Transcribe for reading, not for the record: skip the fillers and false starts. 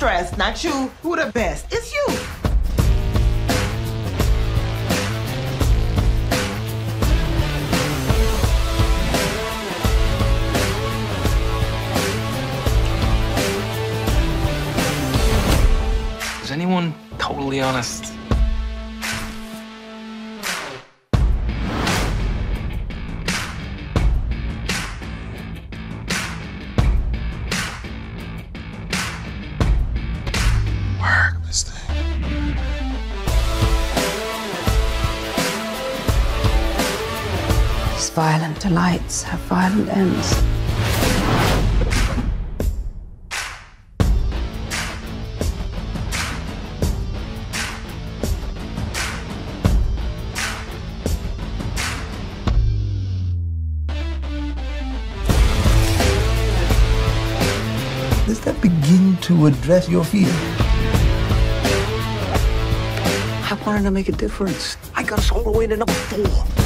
stress, not you. Who the best? It's you. Is anyone totally honest? Work this thing. These violent delights have violent ends. Does that begin to address your feelings? I wanted to make a difference. I got us all the way to number 4.